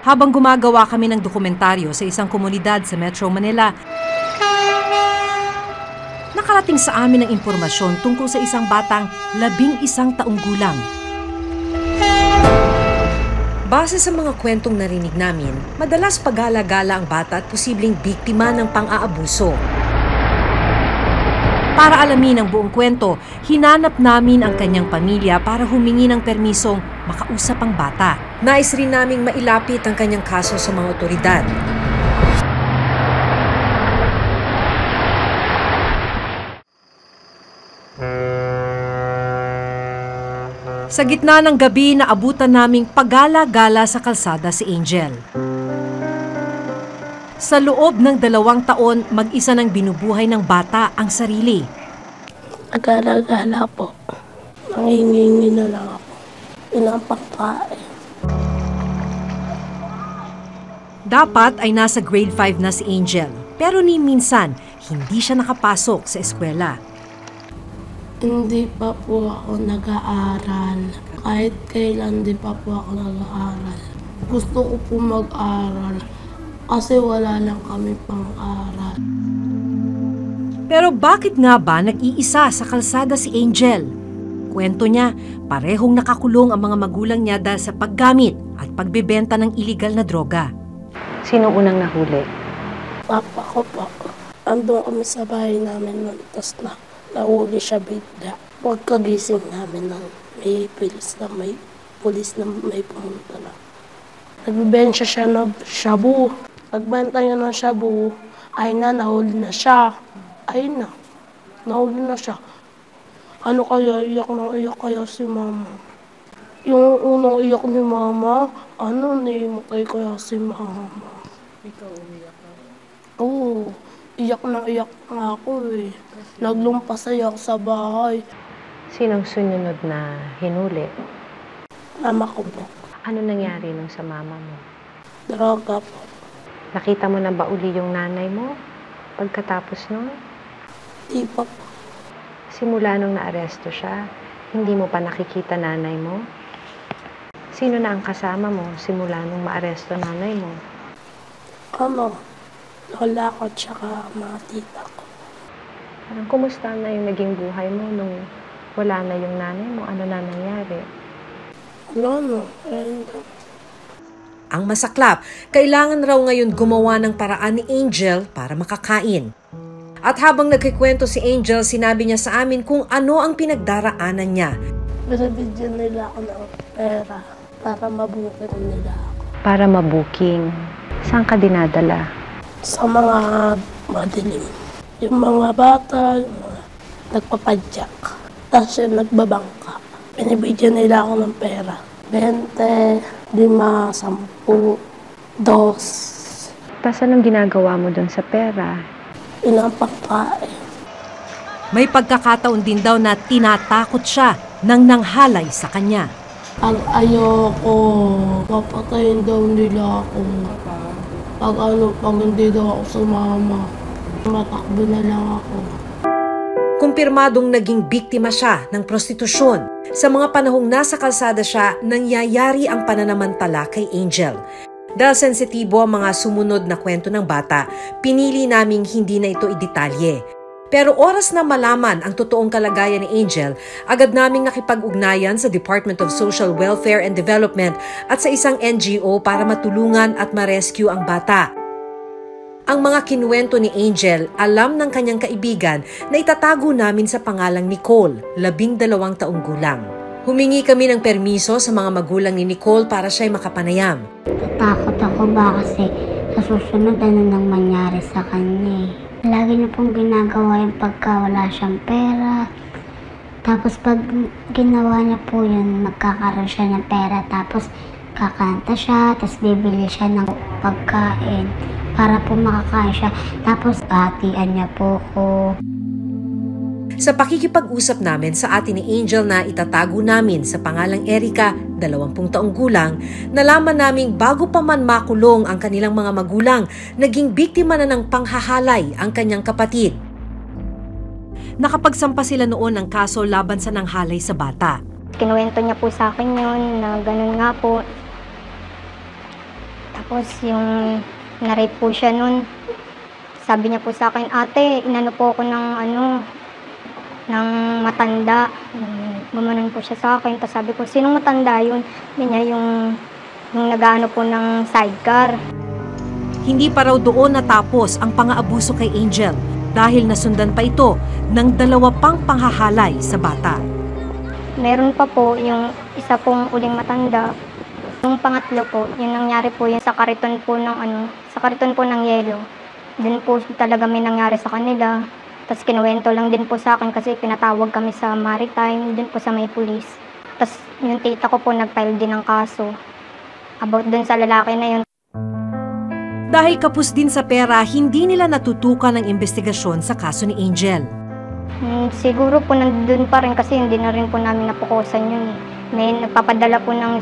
Habang gumagawa kami ng dokumentaryo sa isang komunidad sa Metro Manila, nakarating sa amin ang impormasyon tungkol sa isang batang 11 taong gulang. Base sa mga kwentong narinig namin, madalas pagala-gala ang bata at posibleng biktima ng pang-aabuso. Para alamin ang buong kwento, hinanap namin ang kanyang pamilya para humingi ng permisong makausap ang bata. Nais rin naming mailapit ang kanyang kaso sa mga otoridad. Sa gitna ng gabi, naabutan naming pagala-gala sa kalsada si Angel. Sa loob ng 2 taon, mag-isa nang binubuhay ng bata ang sarili. Nagala-gala po. Nangingingi na lang ako. Pinapakain. Dapat ay nasa grade 5 na si Angel, pero ni minsan hindi siya nakapasok sa eskwela. Hindi pa po ako nag-aaral. Kahit kailan di pa po ako nag-aaral. Gusto ko po mag-aral kasi wala lang kami pang-aral. Pero bakit nga ba nag-iisa sa kalsada si Angel? Kwento niya, parehong nakakulong ang mga magulang niya dahil sa paggamit at pagbebenta ng iligal na droga. Sino unang nahuli? Papa ko po. Andun kami sa bahay namin nun, tapos nahuli siya bigla. Pagkagising namin ng may pulis na may pumunta na. Nagbibensya siya ng shabu. Pagbenta niya ng shabu, ay na, nahuli na siya. Ay na, nahuli na siya. Ano kaya, iyak kaya si mama. Yung unang iyak ni mama, naimatay kaya si mama. Ikaw umiyak ka? Oo, iyak na ako eh. Naglumpas ako sa bahay. Sinong sunod na hinuli? Mama ko po. Ano nangyari nung sa mama mo? Droga po. Nakita mo na ba uli yung nanay mo pagkatapos nun? Di pa po. Simula nung naaresto siya, hindi mo pa nakikita nanay mo? Sino na ang kasama mo simula nung maaresto nanay mo? Lola ko tsaka mga tita ko. Parang kumusta na yung naging buhay mo nung wala na yung nanay mo? Ano na nangyari? Ang masaklap, kailangan raw ngayon gumawa ng paraan ni Angel para makakain. At habang nagkikwento si Angel, sinabi niya sa amin kung ano ang pinagdaraanan niya. Binibigyan nila ako ng pera para mabuking nila ako. Para mabuking? Saan ka dinadala? Sa mga madilim. Yung mga bata, yung mga nagpapadyak. Tapos yung nagbabangka. Binibigyan nila ako ng pera. 20, 5, 10, 2. Tapos anong ginagawa mo dun sa pera? Pinapakain. May pagkakataon din daw na tinatakot siya nang nanghalay sa kanya. Pag ayoko, papatayin daw nila ako. Pag hindi daw ako sumama, matakbo na lang ako. Kumpirmadong naging biktima siya ng prostitusyon. Sa mga panahong nasa kalsada siya, nangyayari ang pananamantala kay Angel. Dahil sensitibo ang mga sumunod na kwento ng bata, pinili naming hindi na ito idetalye. Pero oras na malaman ang totoong kalagayan ni Angel, agad naming nakipag-ugnayan sa Department of Social Welfare and Development at sa isang NGO para matulungan at ma-rescue ang bata. Ang mga kinuwento ni Angel, alam ng kanyang kaibigan na itatago namin sa pangalang Nicole, 12 taong gulang. Humingi kami ng permiso sa mga magulang ni Nicole para siya'y makapanayam. Takot ako ba kasi sa susunod nang mangyari sa kanya eh. Lagi niya pong ginagawa yung pagka wala siyang pera. Tapos pag ginawa niya po yun, magkakaroon siya ng pera. Tapos kakanta siya, tapos bibili siya ng pagkain para po makakain siya. Tapos hatian niya po ko. Sa pakikipag-usap namin sa ate ni Angel na itatago namin sa pangalang Erica, 20 taong gulang, nalaman naming bago pa man makulong ang kanilang mga magulang, naging biktima na ng panghahalay ang kanyang kapatid. Nakapagsampa sila noon ng kaso laban sa nanghalay sa bata. Kinuwento niya po sa akin yun na ganun nga po. Tapos yung na-rape po siya nun. Sabi niya po sa akin, ate, inano po ako ng matanda. Gumanon po siya sa akin. Tapos sabi ko, sinong matanda yun? Sabi niya, yung nag-ano po ng sidecar. Hindi pa raw doon natapos ang pang-aabuso kay Angel dahil nasundan pa ito ng 2 pang panghahalay sa bata. Meron pa po yung isa pong uling matanda. Yung pangatlo po, yung nangyari po yun sa kariton po ng yelo. Din po talaga may nangyari sa kanila. Tapos kinuwento lang din po sa akin kasi pinatawag kami sa Maritime, din po sa may pulis. Tapos yung tita ko po nag-file din ng kaso about dun sa lalaki na yun. Dahil kapos din sa pera, hindi nila natutukan ang investigasyon sa kaso ni Angel. Siguro po nandun pa rin kasi hindi na rin po namin napukusan yun. May nagpapadala po ng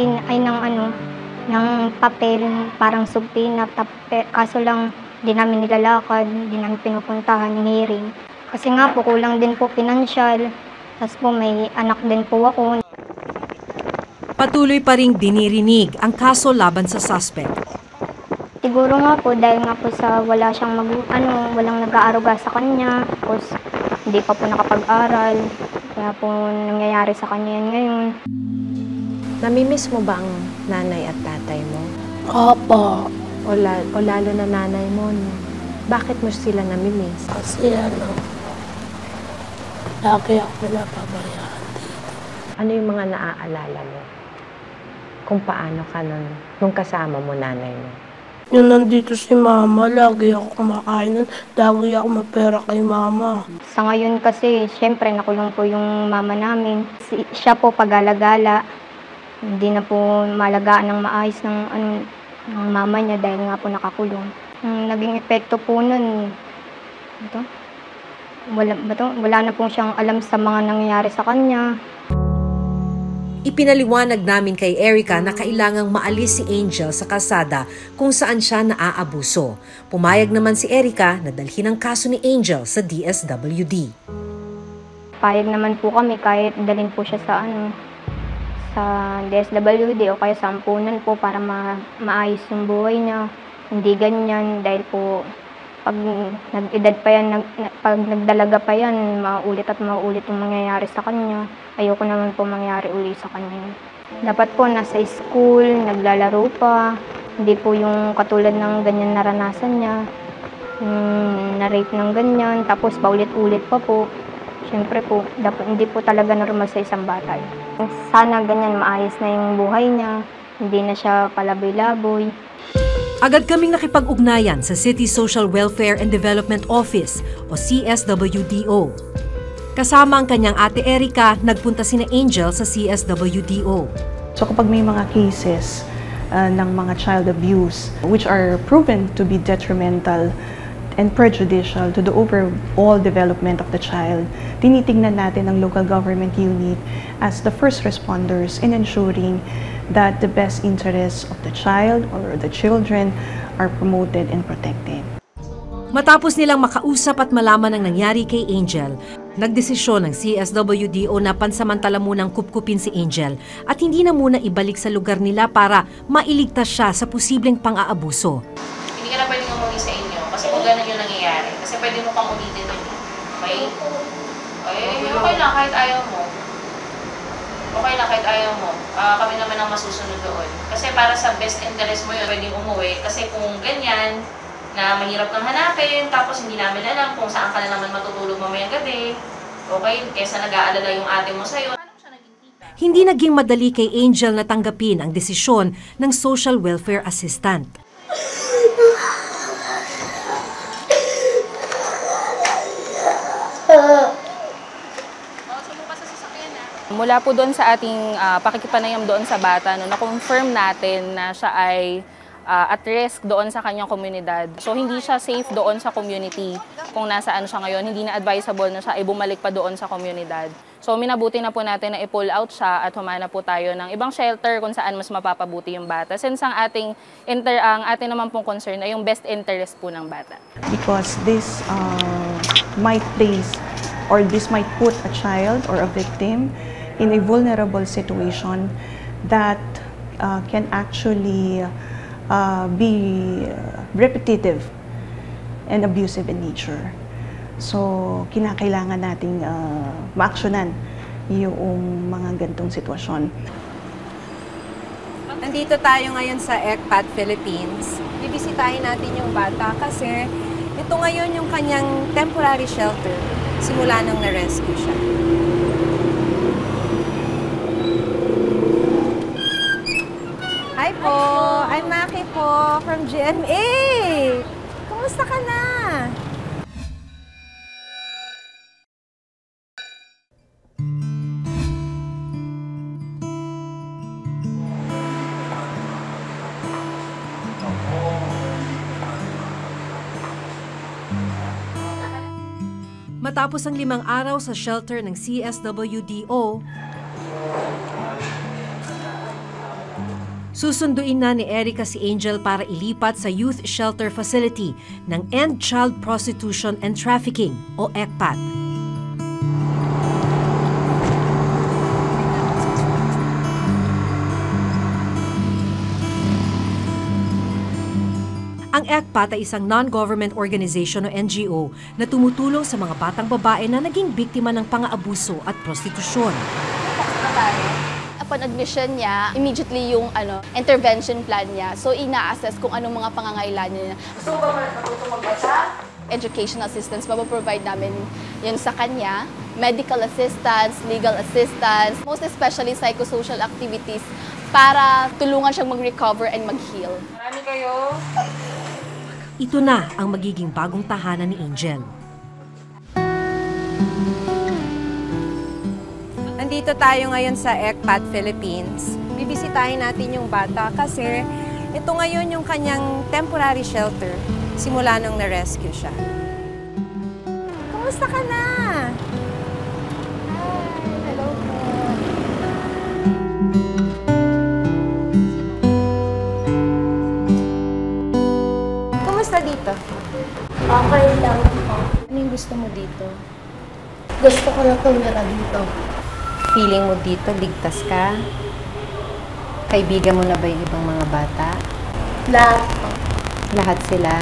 ng papel, parang subpina. Kaso lang, di namin nilalakad, di namin pinupuntahan yung hearing. Kasi nga po, kulang din po financial. Tapos po may anak din po ako. Patuloy pa ring dinirinig ang kaso laban sa suspect. Siguro nga po, dahil nga po sa wala siyang walang nag-aaruga sa kanya. Tapos hindi pa po nakapag-aral. Kaya po nangyayari sa kanya yan ngayon. Namimiss mo ba ang nanay at tatay mo? Opo. O lalo na nanay mo, no? Bakit mo sila namimiss? Kasi lagi ako pinapabayaan dito. Ano yung mga naaalala mo? Kung paano ka nung kasama mo nanay mo? Yung nandito si mama, lagi ako kumakain nun. Lagi ako mapera kay mama. Sa ngayon kasi, syempre nakulong po yung mama namin. Siya po pag-alagala. Hindi na po malagaan ng maayos ng mama niya dahil nga po nakakulong. Naging epekto po nun, wala na po siyang alam sa mga nangyayari sa kanya. Ipinaliwanag namin kay Erica na kailangang maalis si Angel sa kalsada kung saan siya naaabuso. Pumayag naman si Erica na dalhin ang kaso ni Angel sa DSWD. Payag naman po kami kahit dalhin po siya sa DSWD o kaya sa ampunan po para maayos yung buhay niya. Hindi ganyan dahil po pag nag-edad pa yan, pag nagdalaga pa yan, maulit at maulit yung mangyayari sa kanya. Ayoko naman po mangyari uli sa kanya. Dapat po nasa school, naglalaro pa. Hindi po yung katulad ng ganyan naranasan niya. Na-rape ng ganyan, tapos paulit-ulit pa po. Siyempre po, hindi po talaga normal sa isang bata. Sana ganyan maayos na yung buhay niya, hindi na siya palaboy-laboy. Agad kaming nakipag-ugnayan sa City Social Welfare and Development Office o CSWDO. Kasama ang kanyang ate Erica, nagpunta sina Angel sa CSWDO. So kapag may mga cases ng mga child abuse which are proven to be detrimental and prejudicial to the overall development of the child, tinitingnan natin ang local government unit as the first responders in ensuring that the best interests of the child or the children are promoted and protected. Matapos nilang makausap at malaman ang nangyari kay Angel, nagdesisyon ng CSWDO na pansamantala munang kupkupin si Angel at hindi na muna ibalik sa lugar nila para mailigtas siya sa posibleng pang-aabuso. Hindi ka na pwedeng umuwi sa inyo kasi kung gano'n yung nangyayari. Kasi pwede mo pang ulitin yun. Okay lang kahit ayaw mo. Okay lang kahit ayaw mo. Kami naman ang masusunod doon. Kasi para sa best interest mo yun, pwedeng umuwi. Kasi kung ganyan, na mahirap kang hanapin, tapos hindi namin alam kung saan ka na naman matutulog mamayang gabi. Okay, kesa nag-aalala yung ate mo sa'yo. Hindi naging madali kay Angel na tanggapin ang desisyon ng social welfare assistant. Mula po doon sa ating pakikipanayam doon sa bata, na-confirm natin na siya ay at risk doon sa kanyang komunidad. So hindi siya safe doon sa community kung nasaan siya ngayon. Hindi na advisable na siya ay bumalik pa doon sa komunidad. So minabuti na po natin na i-pull out siya at humana po tayo ng ibang shelter kung saan mas mapapabuti yung bata. Since ang ating naman pong concern ay yung best interest po ng bata. Because this might place or this might put a child or a victim in a vulnerable situation that can actually be repetitive and abusive in nature. So, kinakailangan nating maaksyonan yung mga gantong sitwasyon. Nandito tayo ngayon sa ECPAT Philippines. Bibisitahin natin yung bata kasi ito ngayon yung kanyang temporary shelter simula nang na-rescue siya. Hi po! I'm Maki po from GMA! Kumusta ka na? Matapos ang 5 araw sa shelter ng CSWDO, susunduin na ni Erica si Angel para ilipat sa Youth Shelter Facility ng End Child Prostitution and Trafficking o ECPAT. Ang ECPAT ay isang non-government organization o NGO na tumutulong sa mga batang babae na naging biktima ng pang-aabuso at prostitusyon. Upon admission niya, immediately yung intervention plan niya. So, ina-assess kung anong mga pangangailangan niya. So, ba matutong magbasa? Educational assistance, mapaprovide namin yun sa kanya. Medical assistance, legal assistance, most especially psychosocial activities para tulungan siyang mag-recover and mag-heal. Marami kayo. Ito na ang magiging bagong tahanan ni Angel. Nandito tayo ngayon sa ECPAT Philippines. Bibisitahin natin yung bata kasi ito ngayon yung kanyang temporary shelter simula nang na-rescue siya. Kumusta ka na? Hello po. Kumusta dito? Okay lang po. Ano yung gusto mo dito? Gusto ko na tumira dito. Feeling mo dito, ligtas ka? Kaibigan mo na ba yung ibang mga bata? Lahat po. Lahat sila?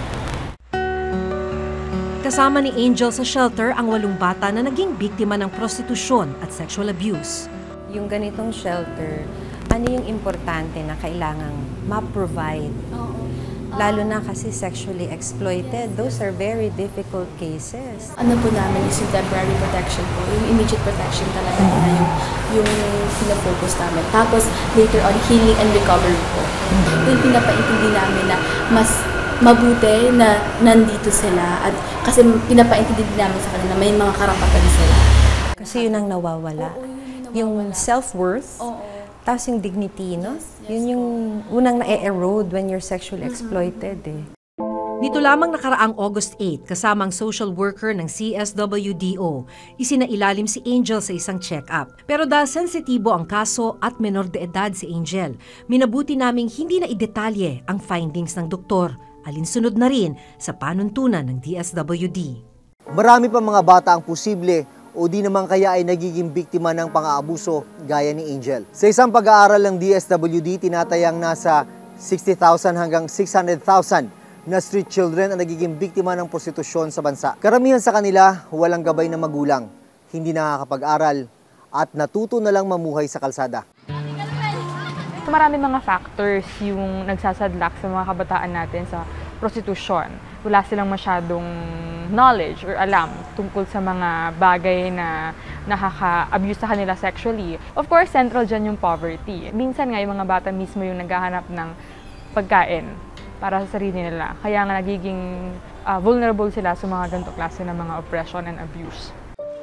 Kasama ni Angel sa shelter ang 8 bata na naging biktima ng prostitusyon at sexual abuse. Yung ganitong shelter, ano yung importante na kailangang ma-provide? Lalo na kasi sexually exploited. Those are very difficult cases. Ano po namin is yung temporary protection po. Yung immediate protection talaga na yung pinafocus namin. Tapos later on, healing and recovery po. Yung pinapaintindi namin na mas mabuti na nandito sila at kasi pinapaintindi namin sa kanila na may mga karapatan sila. Kasi yun ang nawawala. Yung self-worth. Tapos yung dignity, no? Yun yung unang na-erode when you're sexually exploited, eh. Nito lamang nakaraang August 8, kasama ang social worker ng CSWDO, isinailalim si Angel sa isang check-up. Pero dahil sensitibo ang kaso at menor de edad si Angel, minabuti naming hindi na idetalye ang findings ng doktor, alinsunod na rin sa panuntunan ng DSWD. Marami pa mga bata ang posible o di naman kaya ay nagiging biktima ng pang-aabuso gaya ni Angel. Sa isang pag-aaral ng DSWD, tinatayang nasa 60,000 hanggang 600,000 na street children ang nagiging biktima ng prostitusyon sa bansa. Karamihan sa kanila, walang gabay na magulang, hindi nakakapag-aral, at natuto na lang mamuhay sa kalsada. Marami mga factors yung nagsasadlak sa mga kabataan natin sa prostitusyon. Wala silang masyadong knowledge or alam tungkol sa mga bagay na nakaka-abuse sa kanila sexually. Of course, central dyan yung poverty. Minsan nga yung mga bata mismo yung naghahanap ng pagkain para sa sarili nila. Kaya nga nagiging vulnerable sila sa mga ganito klase ng mga oppression and abuse.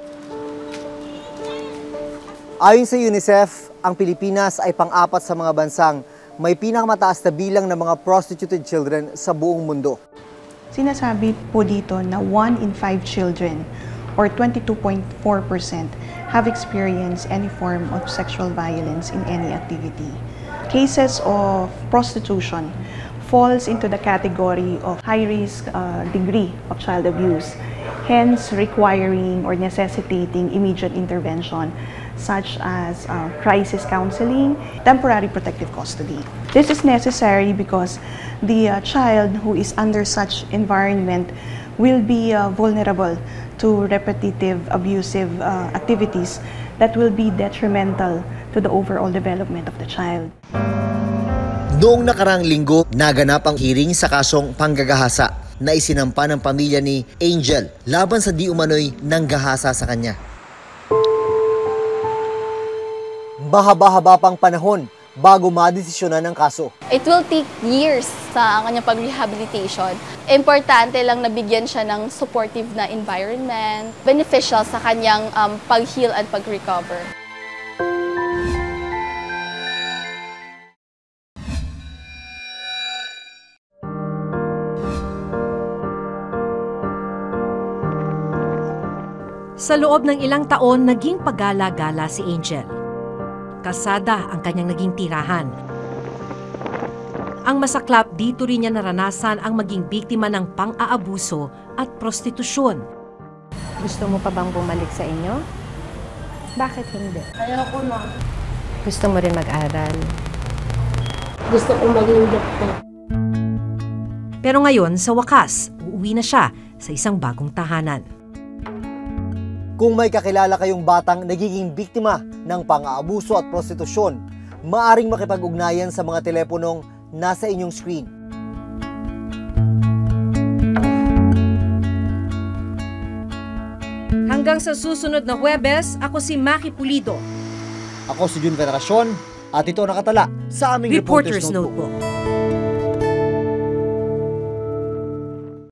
Ayon sa UNICEF, ang Pilipinas ay pang-4 sa mga bansang may pinakamataas na bilang ng mga prostituted children sa buong mundo. Sinasabi po dito na 1 in 5 children or 22.4% have experienced any form of sexual violence in any activity. Cases of prostitution falls into the category of high-risk degree of child abuse, hence requiring or necessitating immediate intervention such as crisis counseling, temporary protective custody. This is necessary because the child who is under such environment will be vulnerable to repetitive abusive activities that will be detrimental to the overall development of the child. Noong nakaraang linggo, naganap ang hearing sa kasong panggagahasa na isinampa ng pamilya ni Angel laban sa di umano'y nanggahasa sa kanya. Mahaba-haba pang panahon bago madesisyonan ng kaso. It will take years sa kanyang pag-rehabilitation. Importante lang nabigyan siya ng supportive na environment, beneficial sa kanyang pag-heal at pag-recover. Sa loob ng ilang taon, naging pagala-gala si Angel. Kasada ang kanyang naging tirahan. Ang masaklap, dito rin niya naranasan ang maging biktima ng pang-aabuso at prostitusyon. Gusto mo pa bang bumalik sa inyo? Bakit hindi? Ayoko na. Gusto mo rin mag-aral? Gusto kong maging doktor. Pero ngayon, sa wakas, uuwi na siya sa isang bagong tahanan. Kung may kakilala kayong batang nagiging biktima ng pang-aabuso at prostitusyon, maaring makipag-ugnayan sa mga teleponong nasa inyong screen. Hanggang sa susunod na Huwebes, ako si Maki Pulido. Ako si Jun Veneracion at ito nakatala sa aming Reporter's Notebook.